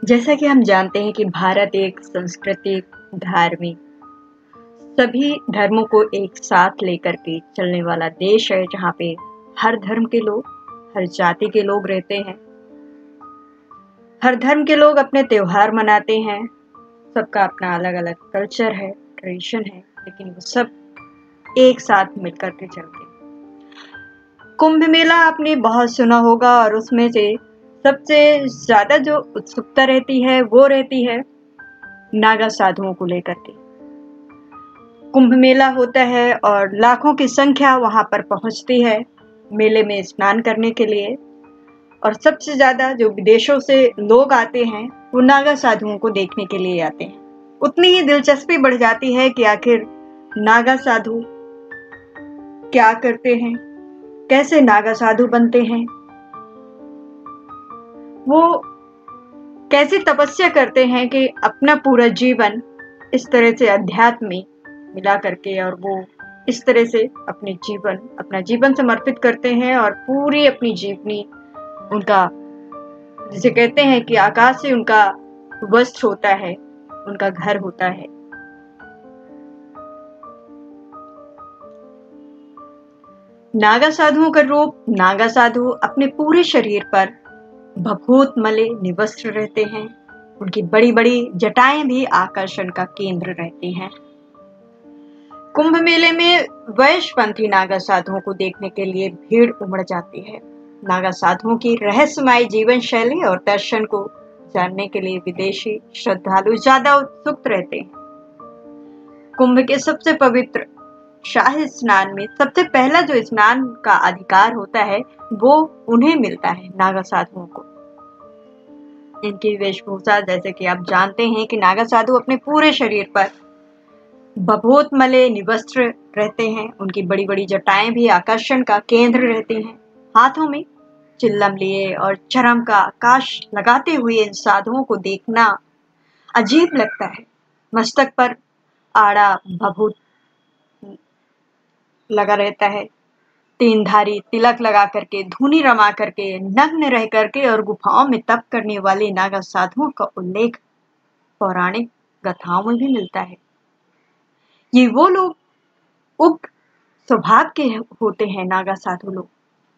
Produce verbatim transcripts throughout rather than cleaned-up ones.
जैसा कि हम जानते हैं कि भारत एक सांस्कृतिक, धार्मिक, सभी धर्मों को एक साथ लेकर के चलने वाला देश है, जहाँ पे हर धर्म के लोग, हर जाति के लोग रहते हैं। हर धर्म के लोग अपने त्योहार मनाते हैं, सबका अपना अलग-अलग कल्चर है, ट्रेडिशन है, लेकिन वो सब एक साथ मिलकर के चलते हैं। कुंभ मेला आपने बहुत सुना होगा और उसमें से सबसे ज़्यादा जो उत्सुकता रहती है वो रहती है नागा साधुओं को लेकर के। कुंभ मेला होता है और लाखों की संख्या वहाँ पर पहुँचती है मेले में स्नान करने के लिए, और सबसे ज़्यादा जो विदेशों से लोग आते हैं वो नागा साधुओं को देखने के लिए आते हैं। उतनी ही दिलचस्पी बढ़ जाती है कि आखिर नागा साधु क्या करते हैं, कैसे नागा साधु बनते हैं, वो कैसी तपस्या करते हैं कि अपना पूरा जीवन इस तरह से अध्यात्म में मिला करके, और वो इस तरह से अपने जीवन अपना जीवन समर्पित करते हैं और पूरी अपनी जीवनी उनका, जिसे कहते हैं कि आकाश से उनका वस्त्र होता है, उनका घर होता है। नागा साधुओं का रूप, नागा साधु अपने पूरे शरीर पर भभूत मले निवस्त्र रहते हैं। उनकी बड़ी बड़ी जटाएं भी आकर्षण का केंद्र रहती हैं। कुंभ मेले में वैशपंथी नागा साधुओं को देखने के लिए भीड़ उमड़ जाती है। नागा साधुओं की रहस्यमय जीवन शैली और दर्शन को जानने के लिए विदेशी श्रद्धालु ज्यादा उत्सुक रहते हैं। कुंभ के सबसे पवित्र शाही स्नान में सबसे पहला जो स्नान का अधिकार होता है वो उन्हें मिलता है, नागा साधुओं को। इनकी वेशभूषा, जैसे कि आप जानते हैं कि नागा साधु अपने पूरे शरीर पर भभूत मले निवस्त्र रहते हैं। उनकी बड़ी बड़ी जटाएं भी आकर्षण का केंद्र रहती हैं। हाथों में चिल्लम लिए और चरम का आकाश लगाते हुए इन साधुओं को देखना अजीब लगता है। मस्तक पर आड़ा भभूत लगा रहता है, तीन धारी तिलक लगा करके, धूनी रमा करके, नग्न रह करके और गुफाओं में तप करने वाले नागा साधुओं का उल्लेख पौराणिक गाथाओं में भी मिलता है। ये वो लोग उग्र स्वभाव के होते हैं। नागा साधु लोग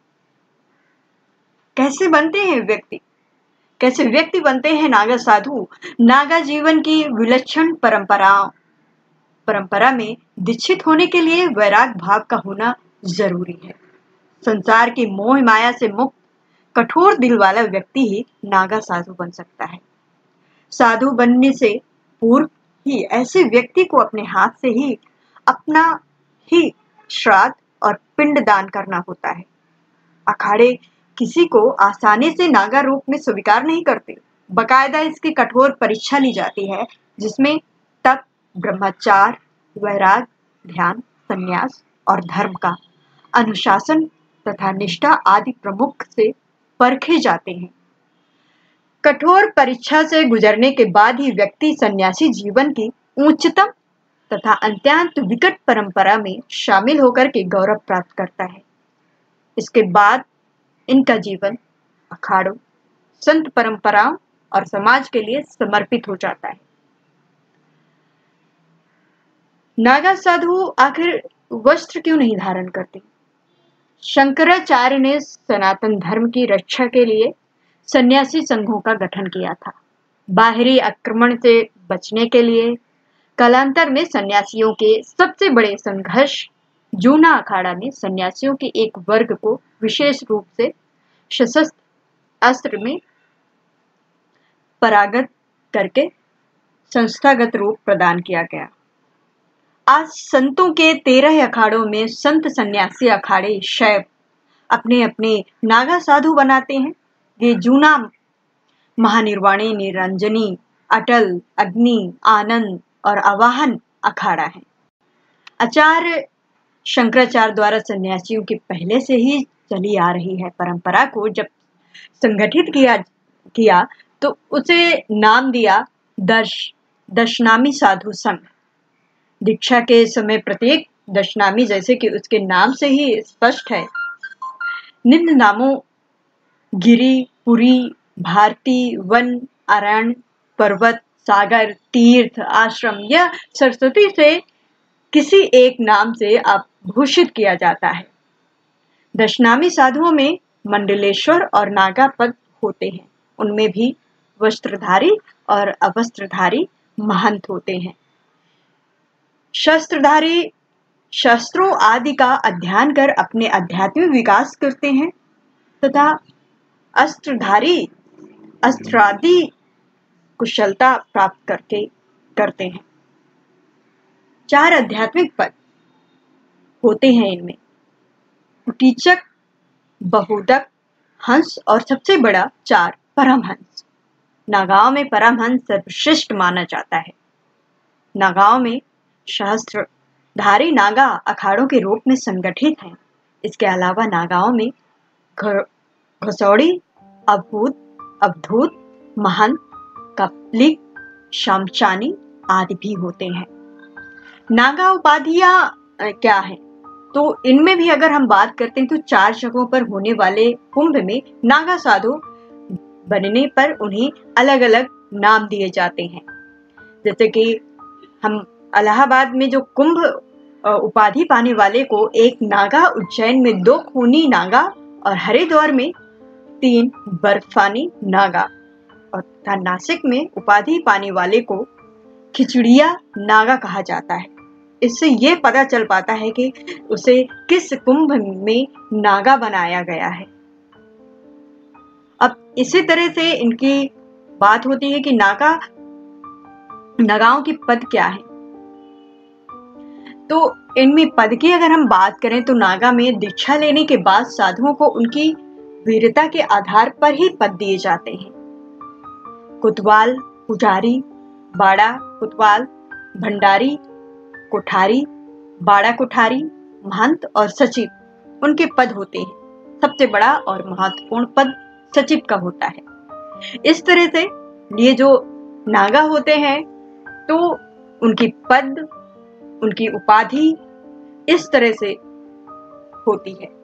कैसे बनते हैं व्यक्ति कैसे व्यक्ति बनते हैं नागा साधु? नागा जीवन की विलक्षण परंपराओं परंपरा में दीक्षित होने के लिए वैराग भाव का होना जरूरी है। संसार की मोह माया से मुक्त कठोर दिल वाला व्यक्ति ही नागा साधु बन सकता है। साधु बनने से पूर्व ही ऐसे व्यक्ति को अपने हाथ से ही अपना ही श्राद्ध और पिंड दान करना होता है। अखाड़े किसी को आसानी से नागा रूप में स्वीकार नहीं करते। बकायदा इसकी कठोर परीक्षा ली जाती है, जिसमें तप, ब्रह्मचार, वैराग, ध्यान, संन्यास और धर्म का अनुशासन तथा निष्ठा आदि प्रमुख से परखे जाते हैं। कठोर परीक्षा से गुजरने के बाद ही व्यक्ति सन्यासी जीवन की उच्चतम तथा अत्यंत विकट परंपरा में शामिल होकर के गौरव प्राप्त करता है। इसके बाद इनका जीवन अखाड़ों, संत परंपराओं और समाज के लिए समर्पित हो जाता है। नागा साधु आखिर वस्त्र क्यों नहीं धारण करते? शंकराचार्य ने सनातन धर्म की रक्षा के लिए सन्यासी संघों का गठन किया था। बाहरी आक्रमण से बचने के लिए कालांतर में सन्यासियों के सबसे बड़े संघर्ष जूना अखाड़ा में सन्यासियों के एक वर्ग को विशेष रूप से सशस्त्र अस्त्र में परागत करके संस्थागत रूप प्रदान किया गया। आज संतों के तेरह अखाड़ों में संत सन्यासी अखाड़े शैव अपने अपने नागा साधु बनाते हैं। ये जूना महानिर्वाणी, निरंजनी, अटल, अग्नि, आनंद और आवाहन अखाड़ा है। आचार्य शंकराचार्य द्वारा सन्यासियों की पहले से ही चली आ रही है परंपरा को जब संगठित किया किया तो उसे नाम दिया दर्श दशनामी साधु संघ। दीक्षा के समय प्रत्येक दशनामी, जैसे कि उसके नाम से ही स्पष्ट है, निम्न नामों गिरि, पुरी, भारती, वन अरण्य, पर्वत, सागर, तीर्थ, आश्रम या सरस्वती से किसी एक नाम से आभूषित किया जाता है। दशनामी साधुओं में मंडलेश्वर और नागा पद होते हैं। उनमें भी वस्त्रधारी और अवस्त्रधारी महंत होते हैं। शस्त्रधारी शस्त्रों आदि का अध्ययन कर अपने आध्यात्मिक विकास करते हैं तथा अस्त्रधारी अस्त्रादि कुशलता प्राप्त करके करते हैं। चार आध्यात्मिक पद होते हैं इनमें कुटीचक, बहुदक, हंस और सबसे बड़ा चार परमहंस। नागाओं में परमहंस सर्वश्रेष्ठ माना जाता है। नागाओं में सहस्त्रधारी नागा अखाड़ों के रूप में संगठित हैं। इसके अलावा नागाओं में घसौड़ी, अभूत, अवधूत, महंत, कपलिक, शामचानी आदि भी होते हैं। नागा उपाधियां क्या हैं? तो इनमें भी अगर हम बात करते हैं तो चार जगहों पर होने वाले कुंभ में नागा साधु बनने पर उन्हें अलग अलग नाम दिए जाते हैं। जैसे कि हम इलाहाबाद में जो कुंभ उपाधि पाने वाले को एक नागा, उज्जैन में दो खूनी नागा और हरिद्वार में तीन बर्फानी नागा और तथा नासिक में उपाधि पाने वाले को खिचड़िया नागा कहा जाता है। इससे ये पता चल पाता है कि उसे किस कुंभ में नागा बनाया गया है। अब इसी तरह से इनकी बात होती है कि नागा नागाओं की पद क्या है। तो इनमें पद की अगर हम बात करें तो नागा में दीक्षा लेने के बाद साधुओं को उनकी वीरता के आधार पर ही पद दिए जाते हैं। कोतवाल, पुजारी, बाड़ा कोतवाल, भंडारी, कोठारी, बाड़ा कोठारी, महंत और सचिव उनके पद होते हैं। सबसे बड़ा और महत्वपूर्ण पद सचिव का होता है। इस तरह से ये जो नागा होते हैं तो उनकी पद, उनकी उपाधि इस तरह से होती है।